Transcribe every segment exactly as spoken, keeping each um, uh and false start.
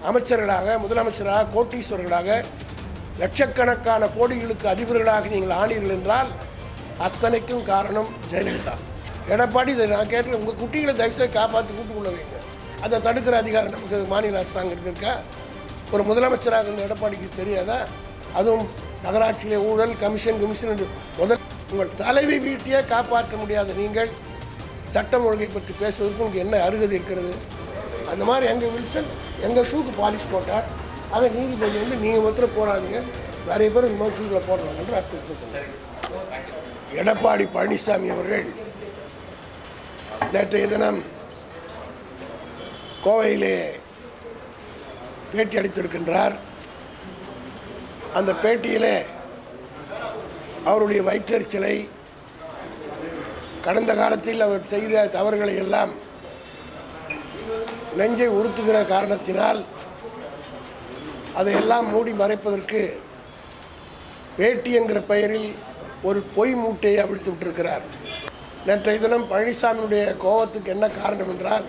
அமைச்சர்களாக, முதலமைச்சராக, கோட்டீஸ்வரர்களாக, லட்சக்கணக்கான கோடிகளுக்கு அதிபர்களாக நீங்கள் ஆனீர்கள் என்றால் அத்தனைக்கும் காரணம் ஜெயலலிதா. எடப்பாடி இதை நான் கேட்டு உங்கள் குட்டிகளை தயவுசெய்து காப்பாற்றி கூட்டுக்குள்ள வைங்க. அதை தடுக்கிற அதிகாரம் நமக்கு மாநில அரசாங்கம் இருக்கா? ஒரு முதலமைச்சராக இருந்த எடப்பாடிக்கு தெரியாதா? அதுவும் நகராட்சியிலே ஊழல், கமிஷன் கமிஷன் என்று முதல் உங்கள் தலைவி வீட்டையே காப்பாற்ற முடியாத நீங்கள் சட்டம் ஒழுங்கை பற்றி பேசுவதற்கு உங்களுக்கு என்ன அருகதை இருக்கிறது? அந்த மாதிரி எங்கள் வில்சன் எங்கள் ஷூக்கு பாலிஷ் போட்டார். அதை நீதிபதி வந்து நீங்கள் மாத்திரம் போடாதீங்க, நிறைய பேர் இந்த மாதிரி ஷூக்கில் போடுறாங்க என்று அர்த்தத்தை. எடப்பாடி பழனிசாமி அவர்கள் நேற்றைய தினம் கோவையிலே பேட்டி அளித்திருக்கின்றார். அந்த பேட்டியிலே அவருடைய வயிற்றெரிச்சலை, கடந்த காலத்தில் அவர் செய்த தவறுகளை எல்லாம் நெஞ்சை உறுத்துகிற காரணத்தினால் அதையெல்லாம் மூடி மறைப்பதற்கு பேட்டி என்கிற பெயரில் ஒரு பொய் மூட்டையை அவிழ்த்து விட்டிருக்கிறார். நேற்றைய தினம் பழனிசாமியுடைய கோபத்துக்கு என்ன காரணம் என்றால்,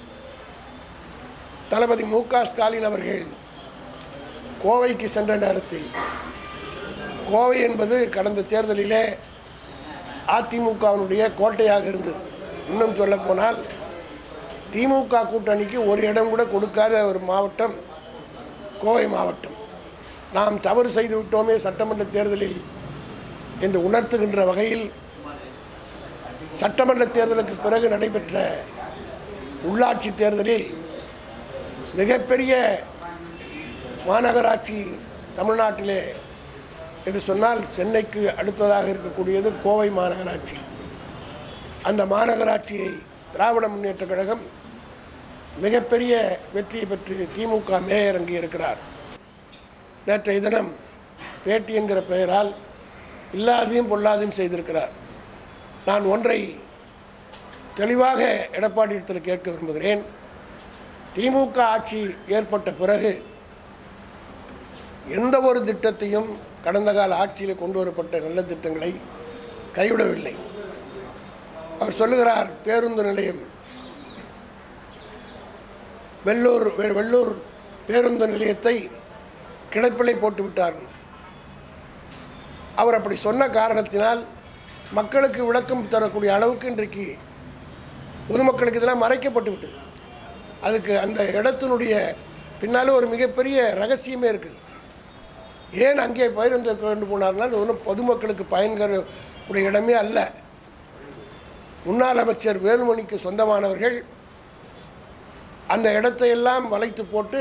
தளபதி மு க ஸ்டாலின் அவர்கள் கோவைக்கு சென்ற நேரத்தில், கோவை என்பது கடந்த தேர்தலிலே அதிமுகவினுடைய கோட்டையாக இருந்தது. இன்னும் சொல்லப்போனால் திமுக கூட்டணிக்கு ஒரு இடம் கூட கொடுக்காத ஒரு மாவட்டம் கோவை மாவட்டம். நாம் தவறு செய்து விட்டோமே சட்டமன்ற தேர்தலில் என்று உணர்த்துகின்ற வகையில் சட்டமன்ற தேர்தலுக்கு பிறகு நடைபெற்ற உள்ளாட்சி தேர்தலில் மிகப்பெரிய மாநகராட்சி தமிழ்நாட்டிலே என்று சொன்னால் சென்னைக்கு அடுத்ததாக இருக்கக்கூடியது கோவை மாநகராட்சி. அந்த மாநகராட்சியை திராவிட முன்னேற்ற கழகம் மிகப்பெரிய வெற்றியை பெற்று திமுக மேயர் அங்கே இருக்கிறார். நேற்றைய தினம் பேட்டி என்கிற பெயரால் இல்லாதையும் பொல்லாதையும் செய்திருக்கிறார். நான் ஒன்றை தெளிவாக எடப்பாடியிடத்தில் கேட்க விரும்புகிறேன். திமுக ஆட்சி ஏற்பட்ட பிறகு எந்த ஒரு திட்டத்தையும் கடந்த கால ஆட்சியில் கொண்டு வரப்பட்ட நல்ல திட்டங்களை கைவிடவில்லை. அவர் சொல்லுகிறார், பேருந்து நிலையம் வெள்ளூர் வெள்ளூர் பேருந்து நிலையத்தை கிடப்பிலை போட்டு விட்டார். அவர் அப்படி சொன்ன காரணத்தினால் மக்களுக்கு விளக்கம் தரக்கூடிய அளவுக்கு இன்றைக்கு பொதுமக்களுக்கு இதெல்லாம் மறைக்கப்பட்டு விட்டது. அதுக்கு அந்த இடத்தினுடைய பின்னாலும் ஒரு மிகப்பெரிய ரகசியமே இருக்குது. ஏன் அங்கே பேருந்து கொண்டு போனார்னால் அது ஒன்றும் பொதுமக்களுக்கு பயன்கரக்கூடிய இடமே அல்ல. முன்னாள் அமைச்சர் வேலுமணிக்கு சொந்தமானவர்கள் அந்த இடத்தையெல்லாம் வளைத்து போட்டு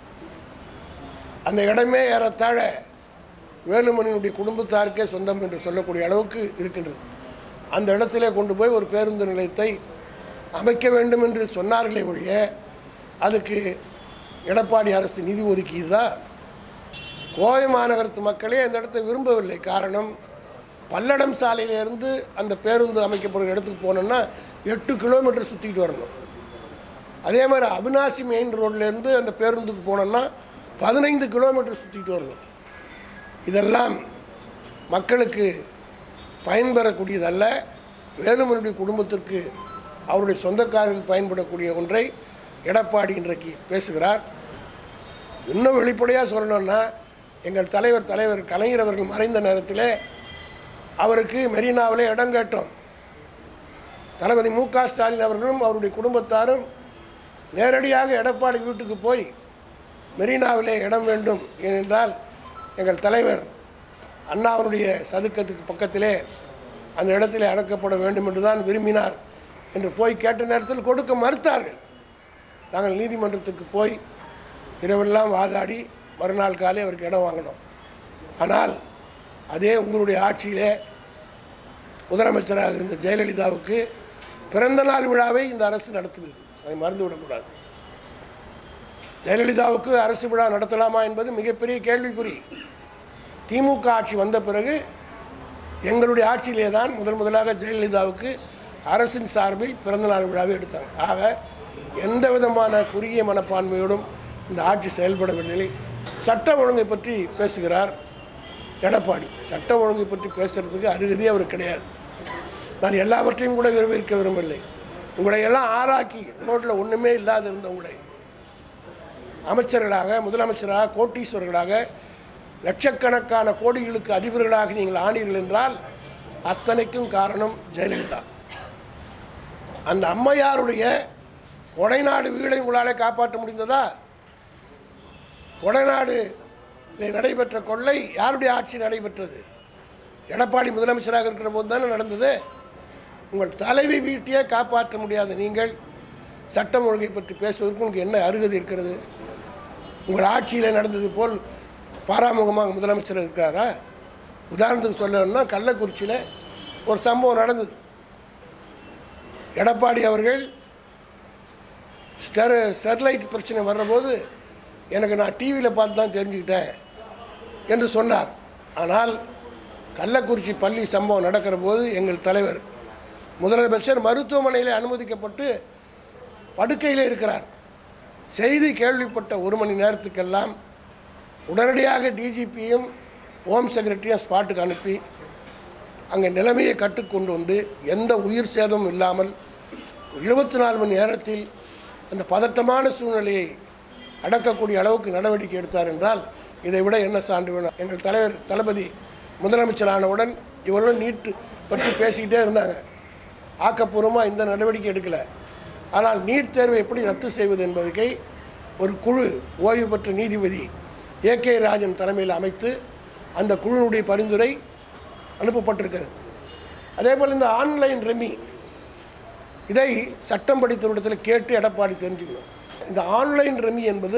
அந்த இடமே ஏறத்தாழ வேலுமணியினுடைய குடும்பத்தாருக்கே சொந்தம் என்று சொல்லக்கூடிய அளவுக்கு இருக்கின்றது. அந்த இடத்திலே கொண்டு போய் ஒரு பேருந்து நிலையத்தை அமைக்க வேண்டும் என்று சொன்னார்களே ஒழிய அதுக்கு எடப்பாடி அரசு நிதி ஒதுக்கியதா? கோவை மாநகரத்து மக்களே அந்த இடத்தை விரும்பவில்லை. காரணம், பல்லடம் சாலையிலேருந்து அந்த பேருந்து அமைக்கப்படுகிற இடத்துக்கு போனோன்னா எட்டு கிலோமீட்டர் சுற்றிக்கிட்டு வரணும். அதே மாதிரி அவினாசி மெயின் ரோட்லேருந்து அந்த பேருந்துக்கு போனோன்னா பதினைந்து கிலோமீட்டர் சுற்றிக்கிட்டு வரணும். இதெல்லாம் மக்களுக்கு பயன்பெறக்கூடியதல்ல. வேலுமணியுடைய குடும்பத்திற்கு அவருடைய சொந்தக்காரருக்கு பயன்படக்கூடிய ஒன்றை எடப்பாடி இன்றைக்கு பேசுகிறார். இன்னும் வெளிப்படையாக சொல்லணும்னா, எங்கள் தலைவர் தலைவர் கலைஞர் அவர்கள் மறைந்த நேரத்தில் அவருக்கு மெரினாவிலே இடம் கேட்டோம். தளபதி மு க ஸ்டாலின் அவர்களும் அவருடைய குடும்பத்தாரும் நேரடியாக எடப்பாடி வீட்டுக்கு போய் மெரினாவிலே இடம் வேண்டும் ஏனென்றால் எங்கள் தலைவர் அண்ணாவுடைய சதுக்கத்துக்கு பக்கத்திலே அந்த இடத்திலே அடக்கப்பட வேண்டும் என்று தான் விரும்பினார் என்று போய் கேட்ட நேரத்தில் கொடுக்க மறுத்தார்கள். நாங்கள் நீதிமன்றத்துக்கு போய் இரவெல்லாம் வாதாடி மறுநாள் காலை அவருக்கு இடம் வாங்கினோம். ஆனால் அதே உங்களுடைய ஆட்சியிலே முதலமைச்சராக இருந்த ஜெயலலிதாவுக்கு பிறந்த நாள் விழாவை இந்த அரசு நடத்துகிறது. அதை மறந்துவிடக்கூடாது. ஜெயலலிதாவுக்கு அரசு விழா நடத்தலாமா என்பது மிகப்பெரிய கேள்விக்குறி. திமுக ஆட்சி வந்த பிறகு எங்களுடைய ஆட்சியிலே தான் முதல் முதலாக ஜெயலலிதாவுக்கு அரசின் சார்பில் பிறந்தநாள் விழாவை எடுத்தாங்க. ஆக எந்த விதமான குறுகிய மனப்பான்மையோடும் இந்த ஆட்சி செயல்படவில்லை. சட்ட ஒழுங்கை பற்றி பேசுகிறார் எடப்பாடி. சட்டம் ஒழுங்கை பற்றி பேசுகிறதுக்கு அருகதையே அவர் கிடையாது. நான் எல்லாவற்றையும் கூட விரும்பியிருக்க விரும்பவில்லை. உங்களை எல்லாம் ஆளாக்கி ரோட்டில் ஒன்றுமே இல்லாத இருந்தவங்களை அமைச்சர்களாக, முதலமைச்சராக, கோட்டீஸ்வரர்களாக, லட்சக்கணக்கான கோடிகளுக்கு அதிபர்களாக நீங்கள் ஆனீர்கள் என்றால் அத்தனைக்கும் காரணம் ஜெயலலிதா. அந்த அம்மையாருடைய கொடைநாடு வீடை உங்களால் காப்பாற்ற முடிந்ததா? கொடைநாடு நடைபெற்ற கொள்ளை யாருடைய ஆட்சி நடைபெற்றது? எடப்பாடி முதலமைச்சராக இருக்கிற போது தானே நடந்தது. உங்கள் தலைவி வீட்டையே காப்பாற்ற முடியாத நீங்கள் சட்டம் ஒழுங்கை பற்றி பேசுவதற்கு உங்களுக்கு என்ன அருகதை இருக்கிறது? உங்கள் ஆட்சியில் நடந்தது போல் பாராமுகமாக முதலமைச்சர் இருக்காரா? உதாரணத்துக்கு சொல்லணும்னா கள்ளக்குறிச்சியில் ஒரு சம்பவம் நடந்தது. எடப்பாடி அவர்கள் ஸ்டெர் ஸ்டெர்லைட் பிரச்சனை வர்றபோது எனக்கு நான் டிவியில் பார்த்து தான் தெரிஞ்சுக்கிட்டேன் என்று சொன்னார். ஆனால் கள்ளக்குறிச்சி பள்ளி சம்பவம் நடக்கிற போது எங்கள் தலைவர் முதலமைச்சர் மருத்துவமனையில் அனுமதிக்கப்பட்டு படுக்கையில் இருக்கிறார். செய்தி கேள்விப்பட்ட ஒரு மணி நேரத்துக்கெல்லாம் உடனடியாக டிஜிபியும் ஹோம் செக்ரட்டரியும் ஸ்பாட்டுக்கு அனுப்பி அங்கே நிலைமையை கட்டுக்கொண்டு வந்து எந்த உயிர் சேதமும் இல்லாமல் இருபத்தி நாலு மணி நேரத்தில் அந்த பதட்டமான சூழ்நிலையை அடக்கக்கூடிய அளவுக்கு நடவடிக்கை எடுத்தார் என்றால் இதை விட என்ன சான்று வேணும்? எங்கள் தலைவர் தளபதி முதலமைச்சரானவுடன் இவர்களும் நீட் பற்றி பேசிக்கிட்டே இருந்தாங்க. ஆக்கப்பூர்வமாக இந்த நடவடிக்கை எடுக்கலை. ஆனால் நீட் தேர்வை எப்படி ரத்து செய்வது என்பதற்கை ஒரு குழு ஓய்வு பெற்ற நீதிபதி ஏ கே ராஜன் தலைமையில் அமைத்து அந்த குழுவினுடைய பரிந்துரை அனுப்பப்பட்டிருக்கிறது. அதே போல் இந்த ஆன்லைன் ரெமி இதை சட்டம் படித்தவரிடத்தில் கேட்டு எடப்பாடி தெரிஞ்சுக்கணும். இந்த ஆன்லைன் ரெமி என்பது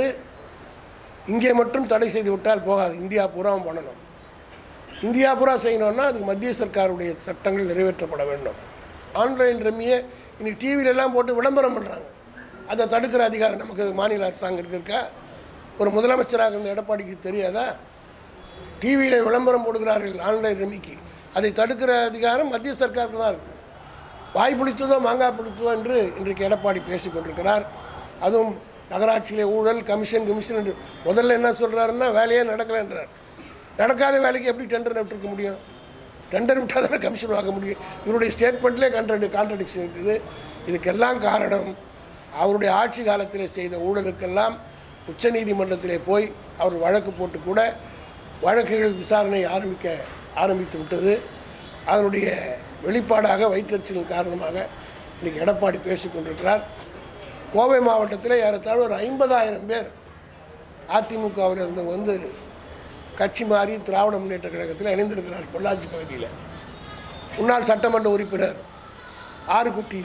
இங்கே மட்டும் தடை செய்து விட்டால் போகாது, இந்தியா பூரா பண்ணணும். இந்தியா பூரா செய்யணும்னா அதுக்கு மத்திய சர்க்காருடைய சட்டங்கள் நிறைவேற்றப்பட வேண்டும். ஆன்லைன் ரெமியை இன்றைக்கி டிவிலெல்லாம் போட்டு விளம்பரம் பண்ணுறாங்க. அதை தடுக்கிற அதிகாரம் நமக்கு மாநில அரசாங்கம் இருக்கா? ஒரு முதலமைச்சராக இருந்த எடப்பாடிக்கு தெரியாதா? டிவியில் விளம்பரம் போடுகிறார்கள் ஆன்லைன் ரெமிக்கு, அதை தடுக்கிற அதிகாரம் மத்திய சர்க்காருக்கு தான் இருக்குது. வாய் பிடித்ததோ மாங்காய் பிடித்ததோ என்று இன்றைக்கு எடப்பாடி பேசி கொண்டிருக்கிறார். அதுவும் நகராட்சியிலே ஊழல் கமிஷன் கமிஷன் என்று முதல்ல என்ன சொல்கிறாருன்னா வேலையே நடக்கலைன்றார். நடக்காத வேலைக்கு எப்படி டெண்டர் விட்டுருக்க முடியும்? டெண்டர் விட்டால் தானே கமிஷன் வாங்க முடியும். இவருடைய ஸ்டேட்மெண்ட்லேயே கான்ட்ராடி கான்ட்ரடிக்ஷன் இருக்குது. இதுக்கெல்லாம் காரணம் அவருடைய ஆட்சி காலத்தில் செய்த ஊழலுக்கெல்லாம் உச்சநீதிமன்றத்திலே போய் அவர் வழக்கு போட்டு கூட வழக்குகள் விசாரணை ஆரம்பிக்க ஆரம்பித்து விட்டது. அதனுடைய வெளிப்பாடாக வயிற்றெரிச்சலின் காரணமாக இன்றைக்கி எடப்பாடி பேசி கொண்டிருக்கிறார். கோவை மாவட்டத்தில் ஏறத்தாழ ஒரு ஐம்பதாயிரம் பேர் அதிமுகவில் இருந்து வந்து கட்சி மாறி திராவிட முன்னேற்ற கழகத்தில் இணைந்திருக்கிறார். பொள்ளாச்சி பகுதியில் முன்னாள் சட்டமன்ற உறுப்பினர் ஆறுகுட்டி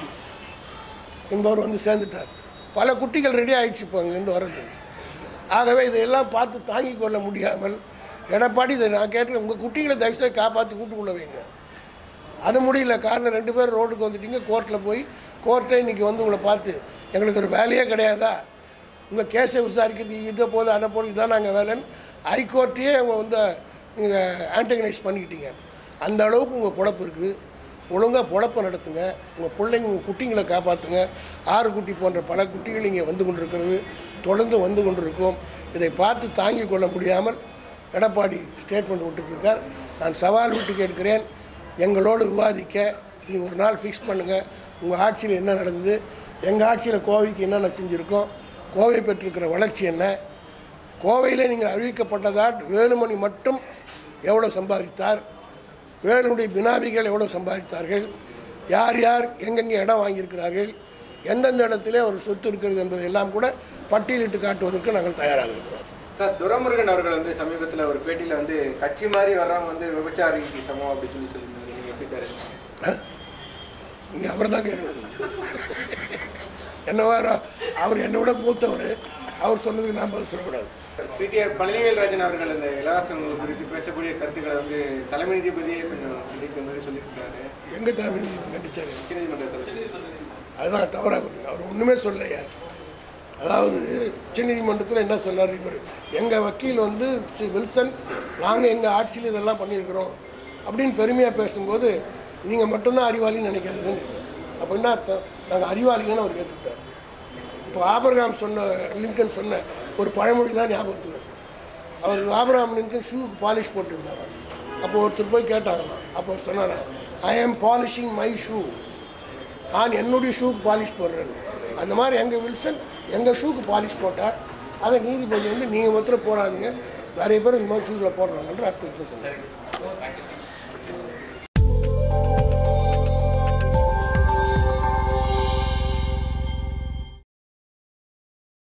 என்பவர் வந்து சேர்ந்துட்டார். பல குட்டிகள் ரெடி ஆகிடுச்சு இப்போ அங்கேருந்து வர்றதுக்கு. ஆகவே இதையெல்லாம் பார்த்து தாங்கி கொள்ள முடியாமல் எடப்பாடி இதை நான் கேட்டு உங்கள் குட்டிகளை தயவுசெய்து காப்பாற்றி கூட்டுக்குள்ள வைங்க. அது முடியல. காரணம் ரெண்டு பேர் ரோடுக்கு வந்துட்டீங்க. கோர்ட்டில் போய் கோர்ட்டை இன்றைக்கி வந்து உங்களை பார்த்து எங்களுக்கு ஒரு வேலையே கிடையாதா, உங்கள் கேஸை விசாரிக்கிறது இதை போது அதை போது இதுதான் நாங்கள் வேலைன்னு ஹைகோர்ட்டையே அவங்க வந்து நீங்கள் ஆன்டகனைஸ் பண்ணிக்கிட்டீங்க. அந்த அளவுக்கு உங்கள் பொழப்பு இருக்குது. ஒழுங்காக பொழப்பை நடத்துங்க. உங்கள் பிள்ளைங்க உங்கள் குட்டிங்களை காப்பாற்றுங்க. ஆறு குட்டி போன்ற பல குட்டிகள் இங்கே வந்து கொண்டிருக்கிறது, தொடர்ந்து வந்து கொண்டிருக்கும். இதை பார்த்து தாங்கிக் கொள்ள முடியாமல் எடப்பாடி ஸ்டேட்மெண்ட் விட்டுருக்கார். நான் சவால் விட்டு கேட்கிறேன், எங்களோடு விவாதிக்க நீ ஒரு நாள் ஃபிக்ஸ் பண்ணுங்கள். உங்கள் ஆட்சியில் என்ன நடந்தது, எங்கள் ஆட்சியில் கோவைக்கு என்னென்ன செஞ்சுருக்கோம், கோவை பெற்றிருக்கிற வளர்ச்சி என்ன, கோவையில் நீங்கள் அறிவிக்கப்பட்டதால் வேலுமணி மட்டும் எவ்வளோ சம்பாதித்தார், வேலுடைய பினாமிகள் எவ்வளோ சம்பாதித்தார்கள், யார் யார் எங்கெங்கே இடம் வாங்கியிருக்கிறார்கள், எந்தெந்த இடத்துல ஒரு சொத்து இருக்கிறது என்பதை எல்லாம் கூட பட்டியலிட்டு காட்டுவதற்கு நாங்கள் தயாராக இருக்கிறோம். சார், துரைமுருகன் அவர்கள் வந்து சமீபத்தில் ஒரு பேட்டியில் வந்து கட்சி மாதிரி வர்றவங்க வந்து விபச்சாரிக்கு சமம் அப்படின்னு சொல்லி சொல்லியிருந்தாங்க. நீங்கள் எப்படி சார்? இங்கே அவர் தான் கேட்குறது. என்னவா அவர் என்னை விட மூத்தவர், அவர் சொன்னதுக்கு நான் பதில் சொல்லக்கூடாது. பிடிஆர் பழனிவேல் ராஜன் அவர்கள் அந்த இலவசம் குறித்து பேசக்கூடிய கருத்துக்களை வந்து தலைமை நீதிபதியே கொஞ்சம் கண்டிக்கிற மாதிரி சொல்லியிருக்காரு. எங்கள் தலைமை நீதிபதி கண்டிச்சாரு. உச்சநீதிமன்றத்தில் அதுதான் தவறாக கொடுங்க. அவர் ஒன்றுமே சொல்லலையா? அதாவது உச்சநீதிமன்றத்தில் என்ன சொன்னார் இவர், எங்கள் வக்கீல் வந்து ஸ்ரீ வில்சன் நாங்கள் எங்கள் ஆட்சியில் இதெல்லாம் பண்ணியிருக்கிறோம் அப்படின்னு பெருமையாக பேசும்போது நீங்கள் மட்டும்தான் அறிவாளின்னு நினைக்காதுன்னு. அப்போ என்ன அர்த்தம்? நாங்கள் அறிவாளிங்கன்னு அவர் ஏற்றுக்கிட்டார். இப்போ ஆபிரகாம் சொன்ன லிங்கன் சொன்ன ஒரு பழமொழி தான் ஞாபகத்துக்கு வருது. அவர் ஆபிரகாம் லிங்கன் ஷூக்கு பாலிஷ் போட்டுருந்தார். அப்போ ஒருத்தர் போய் கேட்டாங்களாம். அப்போ அவர் சொன்னார், ஐ ஆம் பாலிஷிங் மை ஷூ, நான் என்னுடைய ஷூக்கு பாலிஷ் போடுறேன். அந்த மாதிரி எங்கள் வில்சன் எங்கள் ஷூக்கு பாலிஷ் போட்டார். அதை நீதிபதி வந்து நீங்கள் மாத்திரம் போடாதீங்க, நிறைய பேர் இந்த மாதிரி ஷூஸில் போடுறாங்கன்ற அர்த்தத்தை